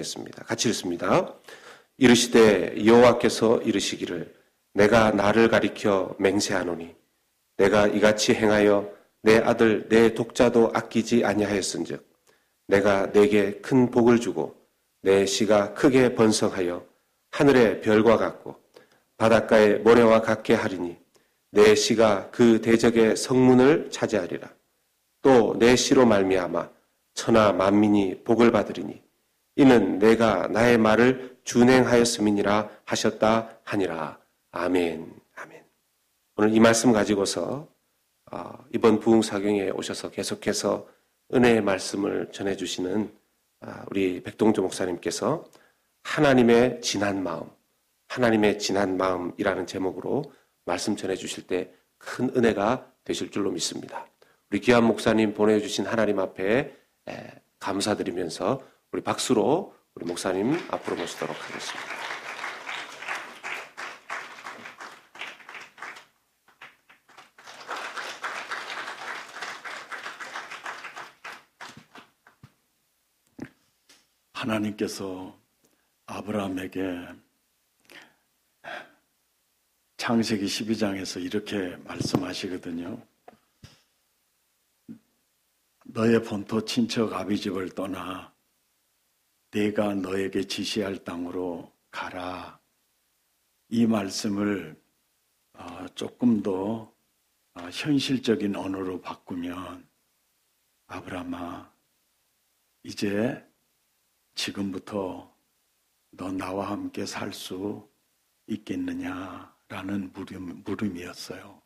하겠습니다. 같이 읽습니다. 이르시되 여호와께서 이르시기를 내가 나를 가리켜 맹세하노니 내가 이같이 행하여 내 아들 내 독자도 아끼지 아니하였은즉 내가 내게 큰 복을 주고 내 씨가 크게 번성하여 하늘의 별과 같고 바닷가의 모래와 같게 하리니 내 씨가 그 대적의 성문을 차지하리라. 또 내 씨로 말미암아 천하 만민이 복을 받으리니 이는 내가 나의 말을 준행하였음이니라 하셨다 하니라. 아멘. 아멘. 오늘 이 말씀 가지고서 이번 부흥사경에 오셔서 계속해서 은혜의 말씀을 전해주시는 우리 백동조 목사님께서 하나님의 진한 마음이라는 제목으로 말씀 전해주실 때 큰 은혜가 되실 줄로 믿습니다. 우리 귀한 목사님 보내주신 하나님 앞에 감사드리면서 우리 박수로 우리 목사님 앞으로 모시도록 하겠습니다. 하나님께서 아브라함에게 창세기 12장에서 이렇게 말씀하시거든요. 너의 본토 친척 아비집을 떠나 내가 너에게 지시할 땅으로 가라. 이 말씀을 조금 더 현실적인 언어로 바꾸면 아브라함아, 이제 지금부터 너 나와 함께 살 수 있겠느냐라는 물음이었어요.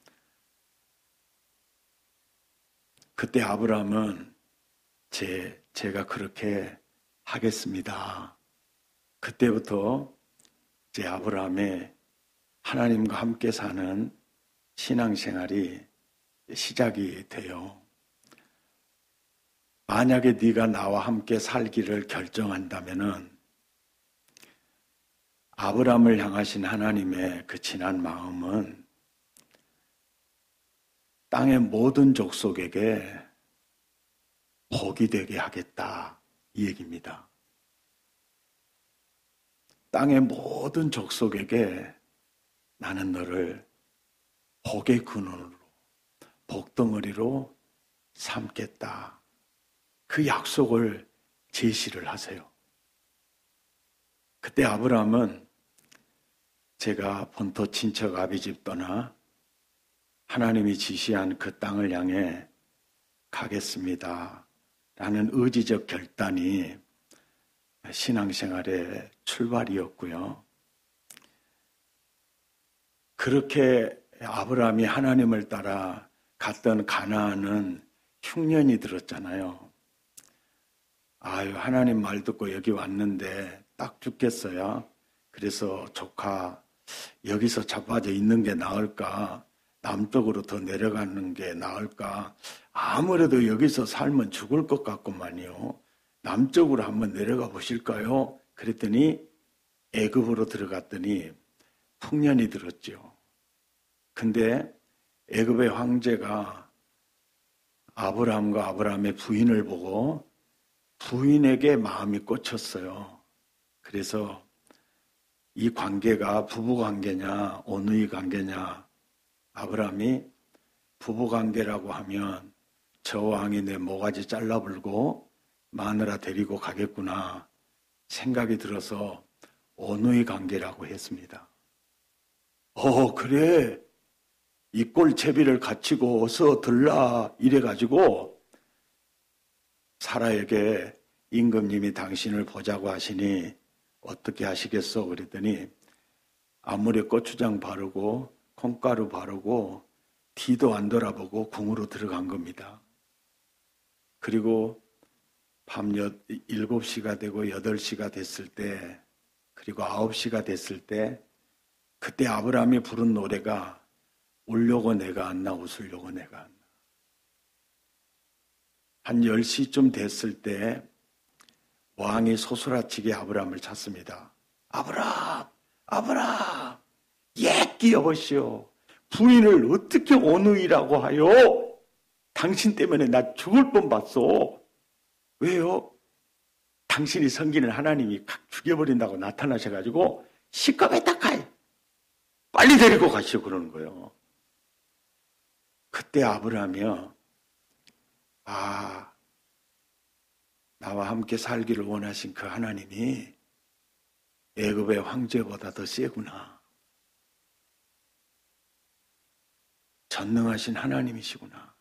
그때 아브라함은 제가 그렇게 하겠습니다. 그때부터 이제 아브라함의 하나님과 함께 사는 신앙생활이 시작이 돼요. 만약에 네가 나와 함께 살기를 결정한다면은 아브라함을 향하신 하나님의 그 진한 마음은 땅의 모든 족속에게 복이 되게 하겠다, 이 얘기입니다. 땅의 모든 족속에게 나는 너를 복의 근원으로, 복덩어리로 삼겠다. 그 약속을 제시를 하세요. 그때 아브라함은 제가 본토 친척 아비집 떠나 하나님이 지시한 그 땅을 향해 가겠습니다. 라는 의지적 결단이 신앙생활의 출발이었고요. 그렇게 아브라함이 하나님을 따라 갔던 가나안은 흉년이 들었잖아요. 아유, 하나님 말 듣고 여기 왔는데 딱 죽겠어요. 그래서 조카 여기서 자빠져 있는 게 나을까? 남쪽으로 더 내려가는 게 나을까? 아무래도 여기서 살면 죽을 것 같구만요. 남쪽으로 한번 내려가 보실까요? 그랬더니 애굽으로 들어갔더니 풍년이 들었죠. 근데 애굽의 황제가 아브라함과 아브라함의 부인을 보고 부인에게 마음이 꽂혔어요. 그래서 이 관계가 부부관계냐 어느의 관계냐, 아브라함이 부부관계라고 하면 저 왕이 내 모가지 잘라불고 마누라 데리고 가겠구나 생각이 들어서 어느의 관계라고 했습니다. 그래, 이 꼴채비를 갖추고 어서 들라 이래가지고 사라에게 임금님이 당신을 보자고 하시니 어떻게 하시겠어? 그랬더니 아무리 고추장 바르고 콩가루 바르고 뒤도 안 돌아보고 궁으로 들어간 겁니다. 그리고 밤 7시가 되고 8시가 됐을 때, 그리고 9시가 됐을 때, 그때 아브라함이 부른 노래가 울려고 내가 안나 웃으려고 내가 안나. 한 10시쯤 됐을 때 왕이 소스라치게 아브라함을 찾습니다. 아브라함, 아브라함, 끼어보시오. 부인을 어떻게 오누이라고 하요? 당신 때문에 나 죽을 뻔 봤어. 왜요? 당신이 섬기는 하나님이 확 죽여버린다고 나타나셔가지고 시커멓다카이 빨리 데리고 가시오 그러는 거예요. 그때 아브라함이요, 아, 나와 함께 살기를 원하신 그 하나님이 애굽의 황제보다 더 세구나. 전능하신 하나님이시구나.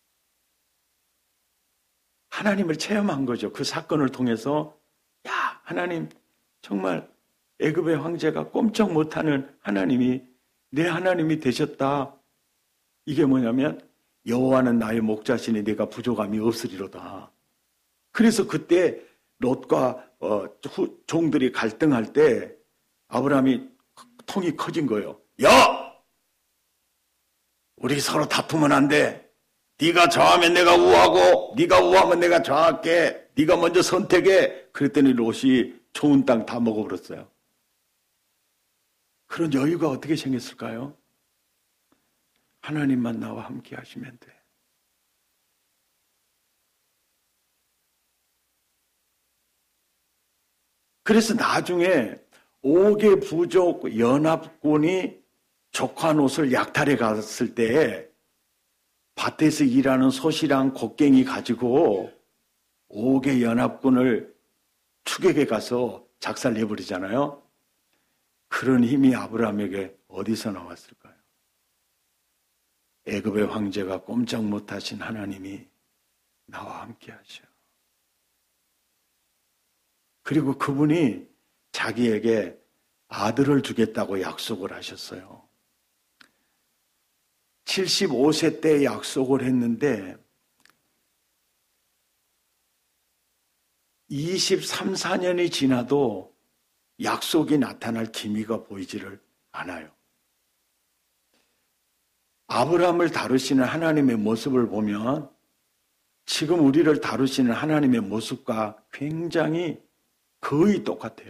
하나님을 체험한 거죠. 그 사건을 통해서 야, 하나님 정말 애굽의 황제가 꼼짝 못하는 하나님이 내 하나님이 되셨다. 이게 뭐냐면 여호와는 나의 목자시니 내가 부족함이 없으리로다. 그래서 그때 롯과 종들이 갈등할 때 아브라함이 통이 커진 거예요. 야! 우리 서로 다투면 안 돼. 네가 좌하면 내가 우하고 네가 우하면 내가 좌할게. 네가 먼저 선택해. 그랬더니 롯이 좋은 땅 다 먹어버렸어요. 그런 여유가 어떻게 생겼을까요? 하나님만 나와 함께 하시면 돼. 그래서 나중에 5개 부족 연합군이 조카 롯을 약탈해 갔을 때 밭에서 일하는 솥이랑 곡괭이 가지고 5개 연합군을 추격해 가서 작살내버리잖아요. 그런 힘이 아브라함에게 어디서 나왔을까요? 애굽의 황제가 꼼짝 못하신 하나님이 나와 함께 하셔. 그리고 그분이 자기에게 아들을 주겠다고 약속을 하셨어요. 75세 때 약속을 했는데 23, 4년이 지나도 약속이 나타날 기미가 보이지를 않아요. 아브라함을 다루시는 하나님의 모습을 보면 지금 우리를 다루시는 하나님의 모습과 굉장히 거의 똑같아요.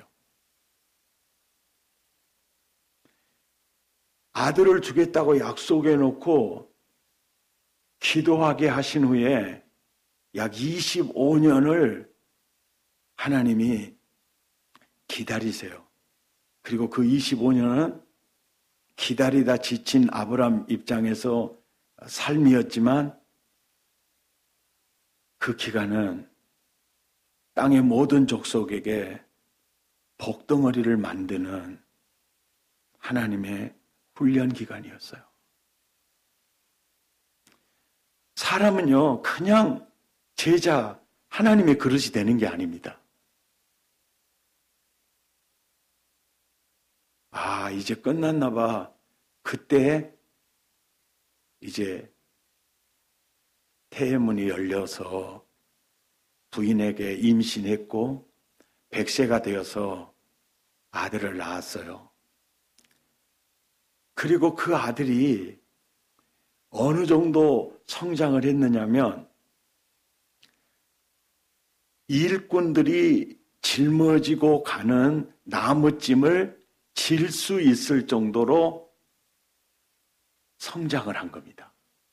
아들을 주겠다고 약속해 놓고 기도하게 하신 후에 약 25년을 하나님이 기다리세요. 그리고 그 25년은 기다리다 지친 아브라함 입장에서 삶이었지만 그 기간은 땅의 모든 족속에게 복덩어리를 만드는 하나님의 훈련 기간이었어요. 사람은요, 그냥 제자, 하나님의 그릇이 되는 게 아닙니다. 아, 이제 끝났나 봐. 그때 이제 태문이 열려서 부인에게 임신했고 100세가 되어서 아들을 낳았어요. 그리고 그 아들이 어느 정도 성장을 했느냐면 일꾼들이 짊어지고 가는 나무찜을 질 수 있을 정도로 성장을 한 겁니다.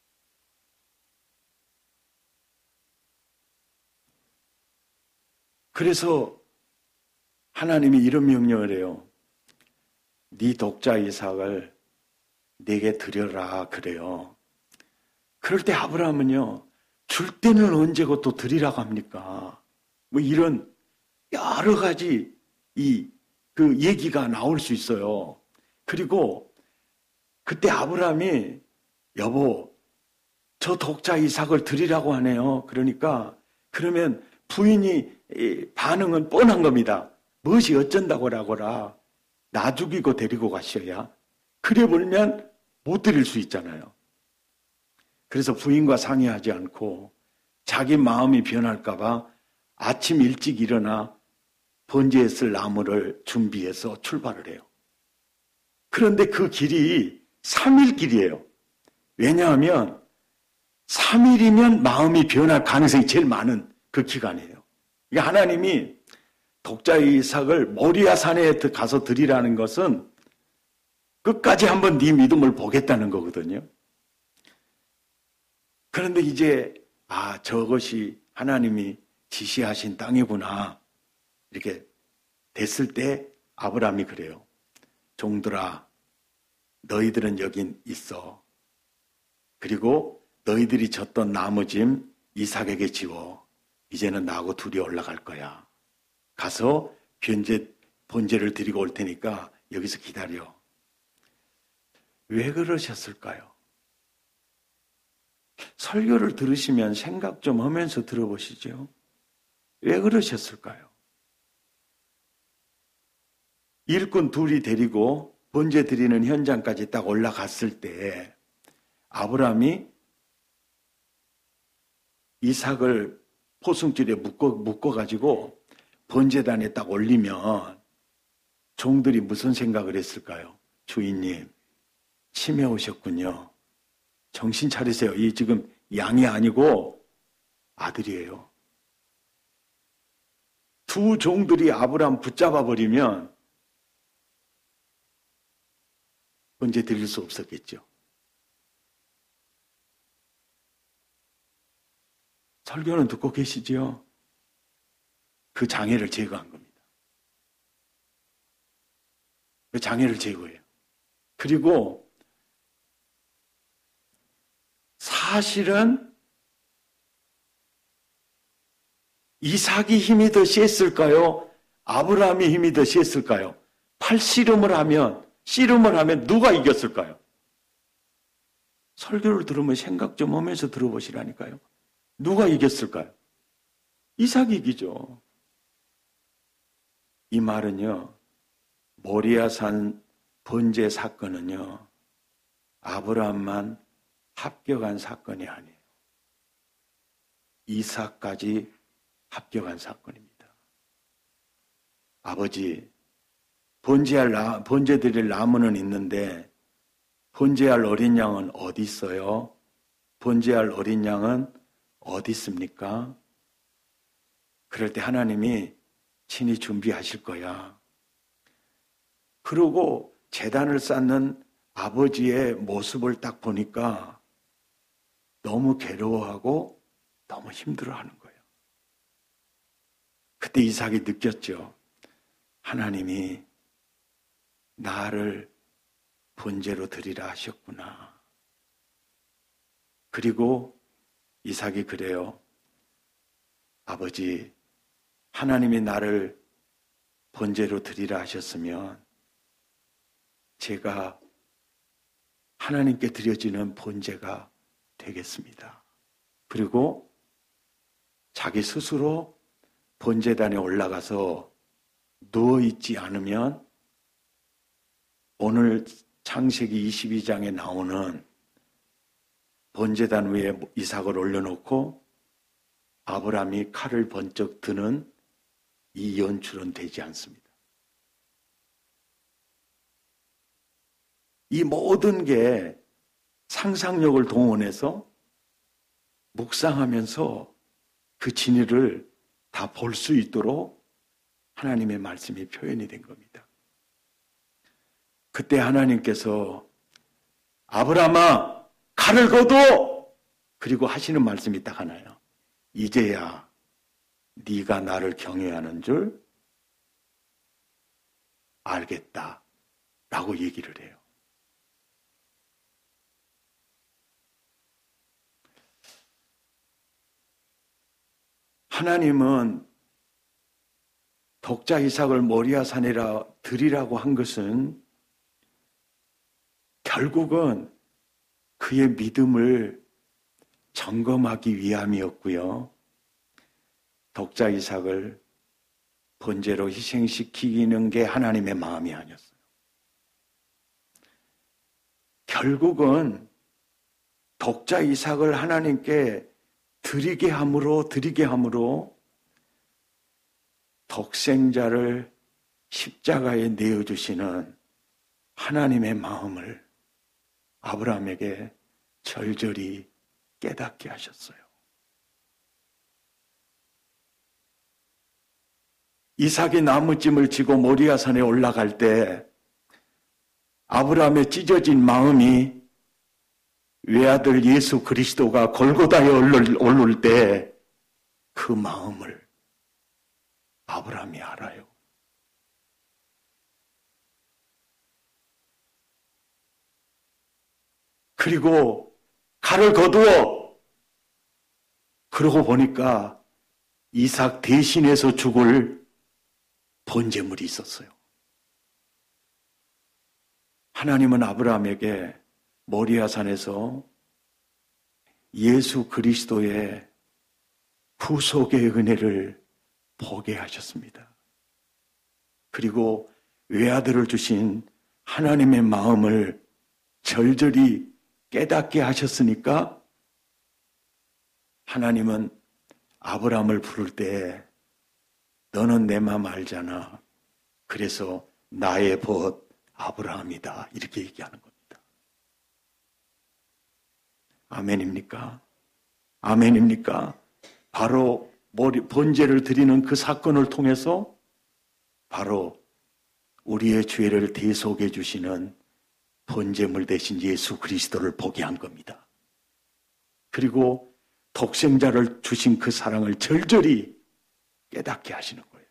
그래서 하나님이 이런 명령을 해요. 네 독자 이삭을 내게 드려라 그래요. 그럴 때 아브라함은요, 줄 때는 언제고 또 드리라고 합니까? 뭐 이런 여러 가지 그 얘기가 나올 수 있어요. 그리고 그때 아브라함이 여보, 저 독자 이삭을 드리라고 하네요. 그러니까 그러면 부인이 반응은 뻔한 겁니다. 무엇이 어쩐다고 라고라. 나 죽이고 데리고 가셔야. 그래 보면 못 드릴 수 있잖아요. 그래서 부인과 상의하지 않고 자기 마음이 변할까 봐 아침 일찍 일어나 번제했을 나무를 준비해서 출발을 해요. 그런데 그 길이 3일 길이에요. 왜냐하면 3일이면 마음이 변할 가능성이 제일 많은 그 기간이에요. 그러니까 하나님이 독자 이삭을 모리아 산에 가서 드리라는 것은 끝까지 한번 네 믿음을 보겠다는 거거든요. 그런데 이제 저것이 하나님이 지시하신 땅이구나. 이렇게 됐을 때 아브라함이 그래요. 종들아, 너희들은 여긴 있어. 그리고 너희들이 졌던 나무짐 이삭에게 지워. 이제는 나하고 둘이 올라갈 거야. 가서 번제를 드리고 올 테니까 여기서 기다려. 왜 그러셨을까요? 설교를 들으시면 생각 좀 하면서 들어보시죠. 왜 그러셨을까요? 일꾼 둘이 데리고 번제 드리는 현장까지 딱 올라갔을 때 아브라함이 이삭을 포승줄에 묶어가지고 번제단에 딱 올리면 종들이 무슨 생각을 했을까요? 주인님, 치매 오셨군요. 정신 차리세요. 이 지금 양이 아니고 아들이에요. 두 종들이 아브라함 붙잡아 버리면 번제 드릴 수 없었겠죠. 설교는 듣고 계시지요? 그 장애를 제거한 겁니다. 그 장애를 제거해요. 그리고 사실은 이삭이 힘이 더 셌을까요? 아브라함이 힘이 더 셌을까요? 씨름을 하면 누가 이겼을까요? 설교를 들으면 생각 좀 하면서 들어보시라니까요. 누가 이겼을까요? 이삭이 이기죠. 이 말은요, 모리아산 번제 사건은요, 아브라함만 합격한 사건이 아니에요. 이삭까지 합격한 사건입니다. 아버지, 번제 드릴 나무는 있는데 번제할 어린 양은 어디 있어요? 번제할 어린 양은 어디 있습니까? 그럴 때 하나님이 친히 준비하실 거야. 그러고 제단을 쌓는 아버지의 모습을 딱 보니까 너무 괴로워하고 너무 힘들어하는 거예요. 그때 이삭이 느꼈죠. 하나님이 나를 번제로 드리라 하셨구나. 그리고 이삭이 그래요. 아버지, 하나님이 나를 번제로 드리라 하셨으면 제가 하나님께 드려지는 번제가 되겠습니다. 그리고 자기 스스로 번제단에 올라가서 누워있지 않으면 오늘 창세기 22장에 나오는 번제단 위에 이삭을 올려놓고 아브라함이 칼을 번쩍 드는 이 연출은 되지 않습니다. 이 모든 게 상상력을 동원해서 묵상하면서 그 진리를 다 볼 수 있도록 하나님의 말씀이 표현이 된 겁니다. 그때 하나님께서 아브라함아 칼을 거둬! 그리고 하시는 말씀이 딱 하나요. 이제야 네가 나를 경외하는 줄 알겠다 라고 얘기를 해요. 하나님은 독자 이삭을 모리아산이라 드리라고 한 것은 결국은 그의 믿음을 점검하기 위함이었고요. 독자 이삭을 번제로 희생시키는 게 하나님의 마음이 아니었어요. 결국은 독자 이삭을 하나님께 드리게 함으로 독생자를 십자가에 내어주시는 하나님의 마음을 아브라함에게 절절히 깨닫게 하셨어요. 이삭이 나무찜을 지고 모리아산에 올라갈 때 아브라함의 찢어진 마음이 외아들 예수 그리스도가 골고다에 오를 때 그 마음을 아브라함이 알아요. 그리고 칼을 거두어, 그러고 보니까 이삭 대신해서 죽을 번제물이 있었어요. 하나님은 아브라함에게 모리아산에서 예수 그리스도의 구속의 은혜를 보게 하셨습니다. 그리고 외아들을 주신 하나님의 마음을 절절히 깨닫게 하셨으니까 하나님은 아브라함을 부를 때 너는 내 마음 알잖아. 그래서 나의 벗 아브라함이다. 이렇게 얘기하는 겁니다. 아멘입니까? 아멘입니까? 바로 번제를 드리는 그 사건을 통해서 바로 우리의 죄를 대속해 주시는 번제물 대신 예수 그리스도를 보게 한 겁니다. 그리고 독생자를 주신 그 사랑을 절절히 깨닫게 하시는 거예요.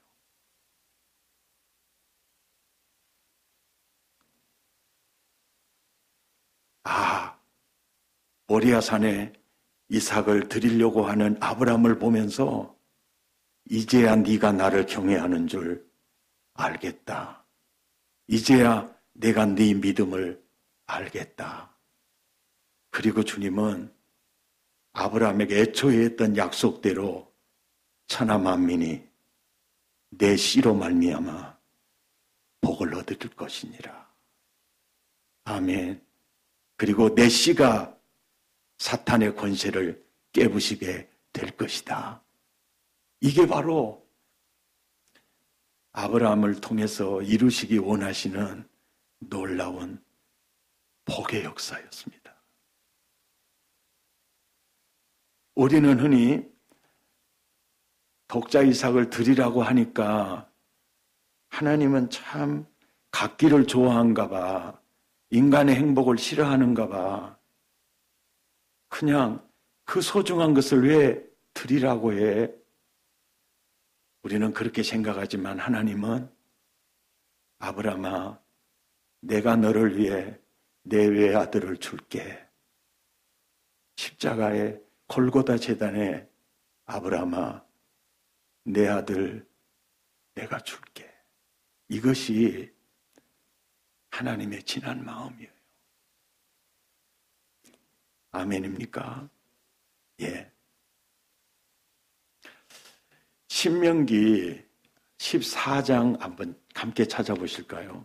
모리아산에 이삭을 드리려고 하는 아브라함을 보면서 이제야 네가 나를 경외하는 줄 알겠다. 이제야 내가 네 믿음을 알겠다. 그리고 주님은 아브라함에게 애초에 했던 약속대로 천하 만민이 내 씨로 말미암아 복을 얻을 것이니라. 아멘. 그리고 내 씨가 사탄의 권세를 깨부시게 될 것이다. 이게 바로 아브라함을 통해서 이루시기 원하시는 놀라운 복의 역사였습니다. 우리는 흔히 독자 이삭을 드리라고 하니까 하나님은 참 갖기를 좋아한가 봐. 인간의 행복을 싫어하는가 봐. 그냥 그 소중한 것을 왜 드리라고 해? 우리는 그렇게 생각하지만 하나님은 아브라함아, 내가 너를 위해 내 외아들을 줄게. 십자가의 골고다 제단에 아브라함아, 내 아들 내가 줄게. 이것이 하나님의 진한 마음이에요. 아멘입니까? 예. 신명기 14장 한번 함께 찾아보실까요?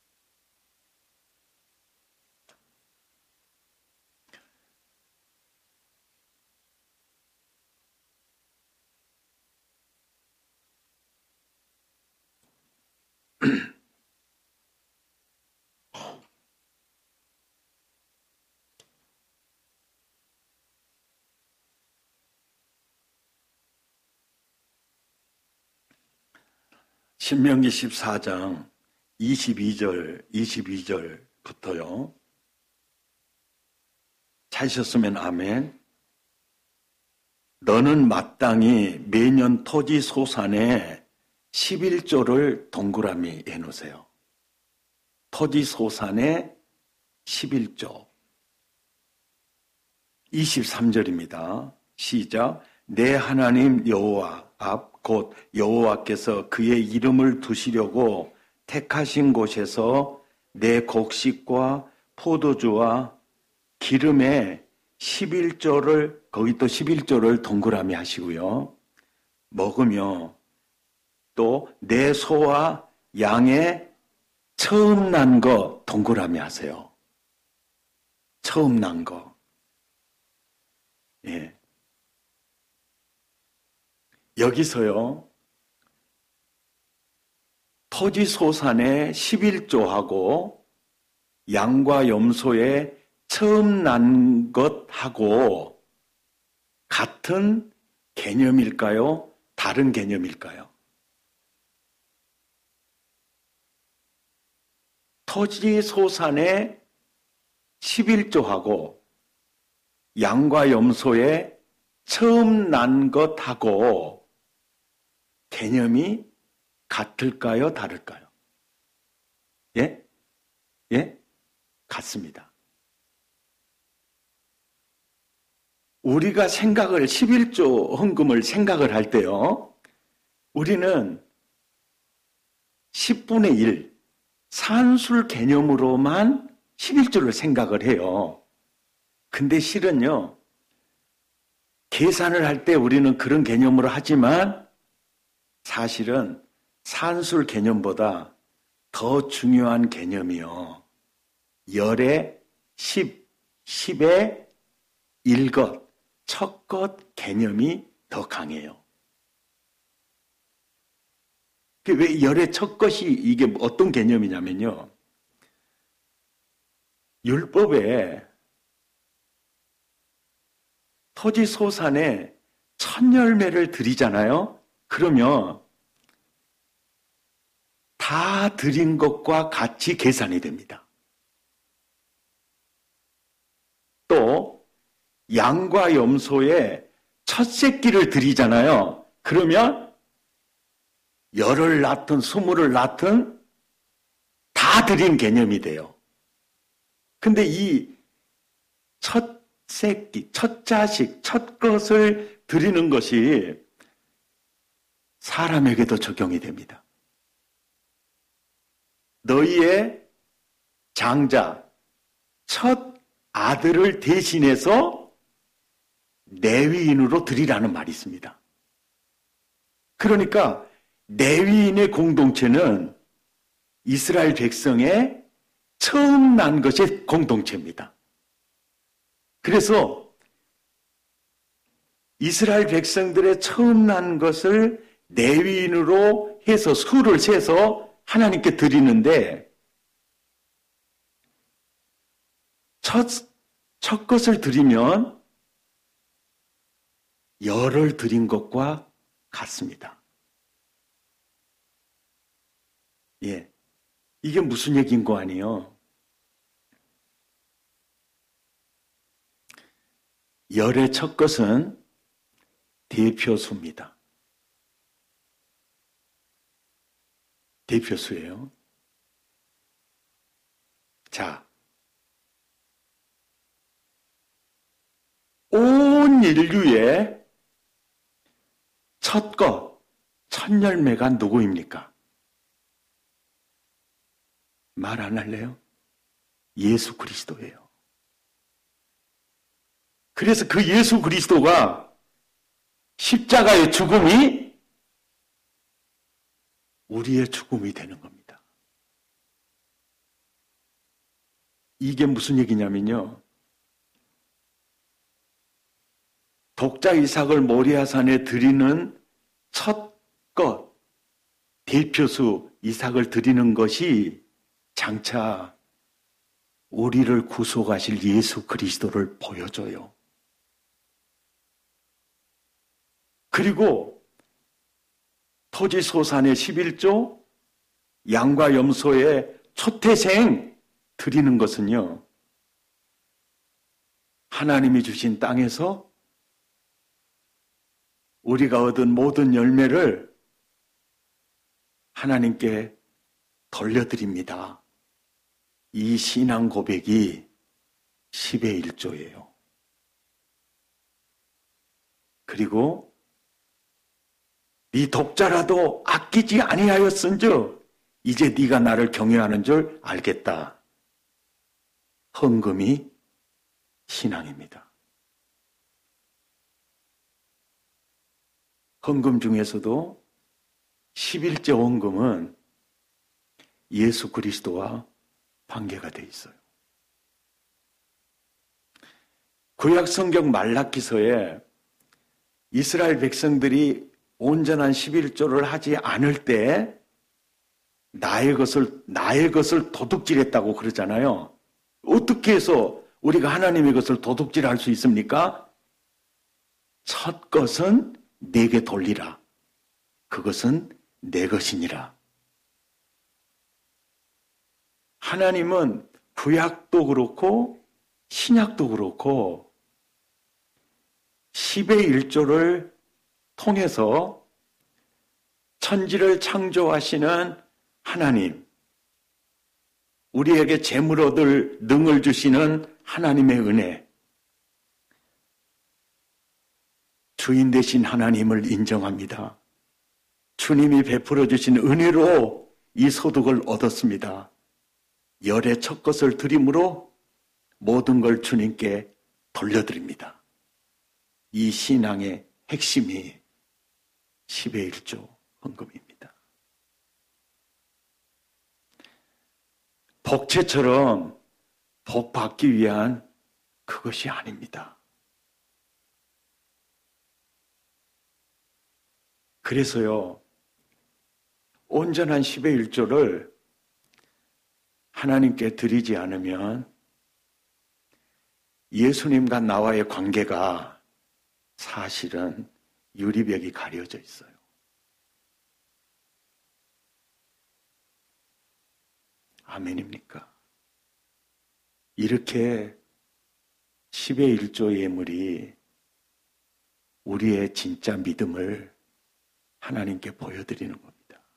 신명기 14장 22절부터요. 찾으셨으면 아멘. 너는 마땅히 매년 토지 소산에 11조를 동그라미 해놓으세요. 토지 소산에 11조. 23절입니다. 시작. 내 하나님 여호와 앞 곧 여호와께서 그의 이름을 두시려고 택하신 곳에서 내 곡식과 포도주와 기름에 11조를 거기 또 11조를 동그라미 하시고요. 먹으며 또 내 소와 양의 처음 난 거 동그라미 하세요. 처음 난 거. 예. 여기서요, 토지 소산의 11조하고 양과 염소의 처음 난 것하고 같은 개념일까요? 다른 개념일까요? 토지 소산의 11조하고 양과 염소의 처음 난 것하고 개념이 같을까요? 다를까요? 예? 예? 같습니다. 우리가 11조 헌금을 생각을 할 때요, 우리는 10분의 1, 산술 개념으로만 11조를 생각을 해요. 근데 실은요, 계산을 할 때 우리는 그런 개념으로 하지만 사실은 산술 개념보다 더 중요한 개념이요. 열의 10, 10의 1것, 첫 것 개념이 더 강해요. 왜 열의 첫 것이 이게 어떤 개념이냐면요. 율법에 토지 소산에 첫 열매를 드리잖아요. 그러면 다 드린 것과 같이 계산이 됩니다. 또 양과 염소의 첫 새끼를 드리잖아요. 그러면 열을 낳든 스물을 낳든 다 드린 개념이 돼요. 근데 이 첫 새끼, 첫 자식, 첫 것을 드리는 것이 사람에게도 적용이 됩니다. 너희의 장자, 첫 아들을 대신해서 레위인으로 드리라는 말이 있습니다. 그러니까 레위인의 공동체는 이스라엘 백성의 처음 난 것이 공동체입니다. 그래서 이스라엘 백성들의 처음 난 것을 레위인으로 해서 수를 세서 하나님께 드리는데 첫 것을 드리면 열을 드린 것과 같습니다. 예, 이게 무슨 얘기인 거 아니에요? 열의 첫 것은 대표수입니다. 대표수예요. 자, 온 인류의 첫 것, 첫 열매가 누구입니까? 말 안 할래요? 예수 그리스도예요. 그래서 그 예수 그리스도가 십자가의 죽음이 우리의 죽음이 되는 겁니다. 이게 무슨 얘기냐면요. 독자 이삭을 모리아산에 드리는 첫 것, 대표수 이삭을 드리는 것이 장차 우리를 구속하실 예수 그리스도를 보여줘요. 그리고 토지소산의 11조, 양과 염소의 초태생 드리는 것은요, 하나님이 주신 땅에서 우리가 얻은 모든 열매를 하나님께 돌려드립니다. 이 신앙 고백이 10의 1조예요. 그리고 네 독자라도 아끼지 아니하였은즉 이제 네가 나를 경외하는 줄 알겠다. 헌금이 신앙입니다. 헌금 중에서도 11조 헌금은 예수 그리스도와 관계가 돼 있어요. 구약 성경 말라기서에 이스라엘 백성들이 온전한 11조를 하지 않을 때 나의 것을 도둑질했다고 그러잖아요. 어떻게 해서 우리가 하나님의 것을 도둑질할 수 있습니까? 첫 것은 내게 돌리라. 그것은 내 것이니라. 하나님은 구약도 그렇고 신약도 그렇고 10의 1조를 통해서 천지를 창조하시는 하나님, 우리에게 재물 얻을 능을 주시는 하나님의 은혜, 주인 되신 하나님을 인정합니다. 주님이 베풀어 주신 은혜로 이 소득을 얻었습니다. 열의 첫 것을 드림으로 모든 걸 주님께 돌려드립니다. 이 신앙의 핵심이 10의 1조 헌금입니다. 복채처럼 복 받기 위한 그것이 아닙니다. 그래서요, 온전한 10의 1조를 하나님께 드리지 않으면 예수님과 나와의 관계가 사실은 유리벽이 가려져 있어요. 아멘입니까? 이렇게 10의 1조 예물이 우리의 진짜 믿음을 하나님께 보여드리는 겁니다.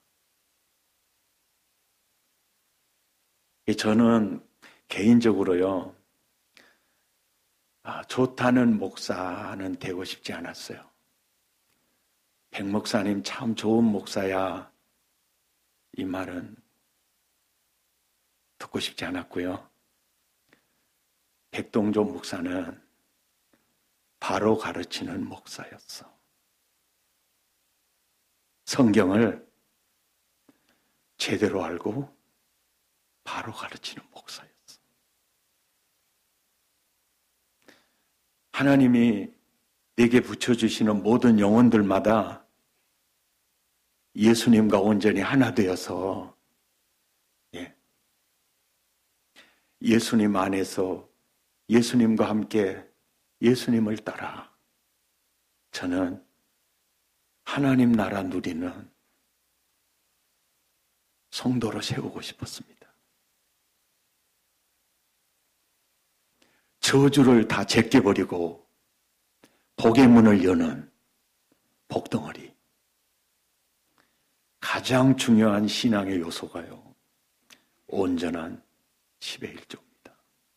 저는 개인적으로요, 좋다는 목사는 되고 싶지 않았어요. 백 목사님 참 좋은 목사야, 이 말은 듣고 싶지 않았고요. 백동조 목사는 바로 가르치는 목사였어. 성경을 제대로 알고 바로 가르치는 목사였어. 하나님이 내게 붙여주시는 모든 영혼들마다 예수님과 온전히 하나 되어서 예수님 안에서 예수님과 함께 예수님을 따라 저는 하나님 나라 누리는 성도로 세우고 싶었습니다. 저주를 다 제껴버리고 복의 문을 여는 복덩어리. 가장 중요한 신앙의 요소가요, 온전한 10의 1조입니다.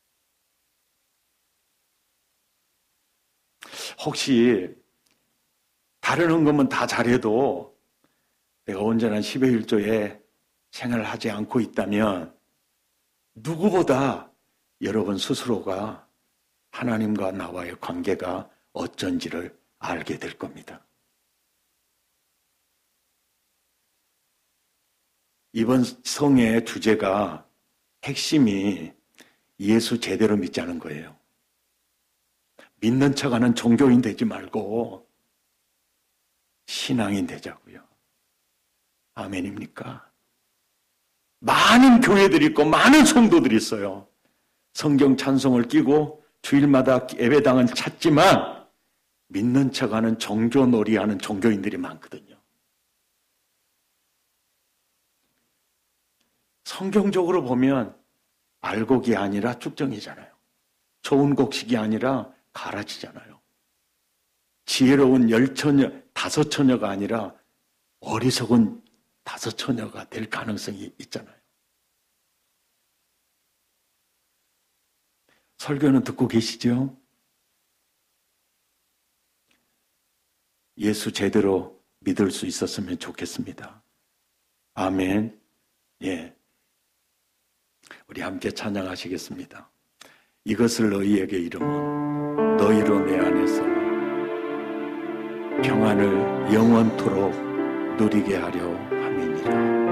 혹시 다른 헌금은 다 잘해도 내가 온전한 10의 1조에 생활을 하지 않고 있다면 누구보다 여러분 스스로가 하나님과 나와의 관계가 어쩐지를 알게 될 겁니다. 이번 성의 주제가 핵심이 예수 제대로 믿자는 거예요. 믿는 척하는 종교인 되지 말고 신앙인 되자고요. 아멘입니까? 많은 교회들이 있고 많은 성도들이 있어요. 성경 찬송을 끼고 주일마다 예배당은 찾지만 믿는 척하는 종교놀이하는 종교인들이 많거든요. 성경적으로 보면 알곡이 아니라 쭉정이잖아요. 좋은 곡식이 아니라 가라지잖아요. 지혜로운 10처녀, 5처녀가 아니라 어리석은 5처녀가 될 가능성이 있잖아요. 설교는 듣고 계시죠? 예수 제대로 믿을 수 있었으면 좋겠습니다. 아멘. 예. 우리 함께 찬양하시겠습니다. 이것을 너희에게 이름은 너희로 내 안에서 평안을 영원토록 누리게 하려 함이니라.